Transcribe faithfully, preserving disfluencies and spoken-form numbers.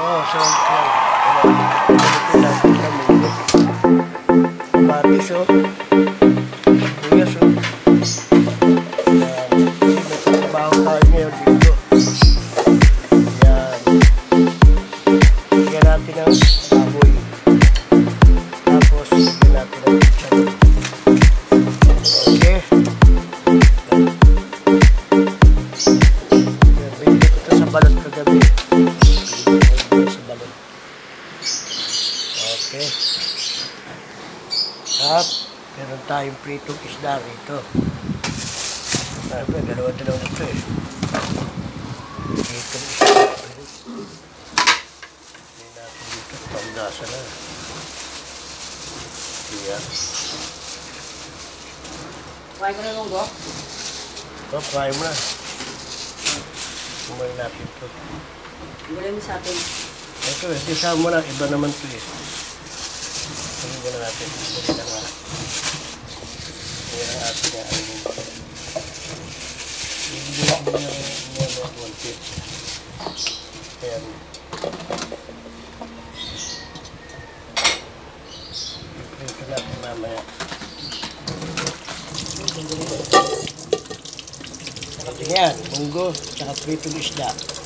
Oo, so, ito lang sa mungo. Kamatis, oh. Buyas, oh. May pagkabaho tayo ngayon dito. Yan. Bigyan natin ang baboy. Tapos, bigyan natin ang picture. Okay. Bigyan ko ito sa balot kagabi. Okay. At meron tayong pritong isda rito. Sabi, dalawa-dalawa na ito eh. Pritong isda. Hindi natin dito. Pamdasa na. Yan. Kumain ko na nung go? Ito, kumain mo na. Kumain natin ito. Gulay mo sa atin. Ito eh, isa mo na. Iba naman ito eh. Sabi mo na natin. Sabi na nga. Ayan ang atin nga. Hindi na mo na one tip. Ayan. Ito natin mamaya. Saka yan, munggo, saka pritong isda.